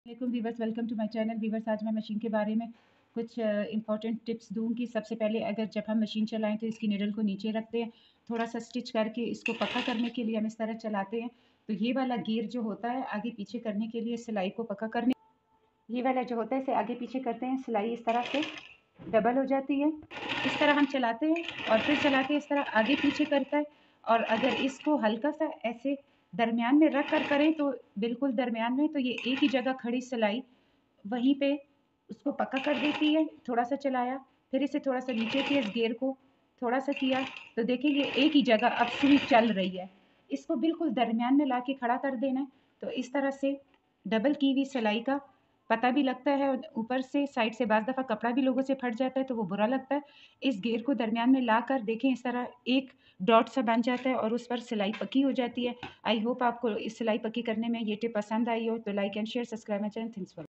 वालेकुम viewers, welcome to my channel. Viewers, आज मैं मशीन के बारे में कुछ इंपॉर्टेंट टिप्स दूंगी। सबसे पहले अगर जब हम मशीन चलाएं तो इसकी निडल को नीचे रखते हैं, थोड़ा सा स्टिच करके इसको पक्का करने के लिए हम इस तरह चलाते हैं। तो ये वाला गियर जो होता है आगे पीछे करने के लिए, सिलाई को पक्का करने, ये वाला जो होता है इसे आगे पीछे करते हैं, सिलाई इस तरह से डबल हो जाती है। इस तरह हम चलाते हैं और फिर चलाते हैं, इस तरह आगे पीछे करता है। और अगर इसको हल्का सा ऐसे दरमियान में रख कर करें तो बिल्कुल दरमियान में, तो ये एक ही जगह खड़ी सिलाई वहीं पे उसको पक्का कर देती है। थोड़ा सा चलाया, फिर इसे थोड़ा सा नीचे किया, इस गेयर को थोड़ा सा किया, तो देखिए ये एक ही जगह अब सुई चल रही है। इसको बिल्कुल दरमियान में लाके खड़ा कर देना है। तो इस तरह से डबल की हुई सिलाई का पता भी लगता है। ऊपर से साइड से बाज़ दफ़ा कपड़ा भी लोगों से फट जाता है तो वो बुरा लगता है। इस घेर को दरमियान में लाकर देखें, इस तरह एक डॉट सा बन जाता है और उस पर सिलाई पक्की हो जाती है। आई होप आपको इस सिलाई पक्की करने में ये टिप पसंद आई हो। तो like and share, subscribe my channel. Thanks for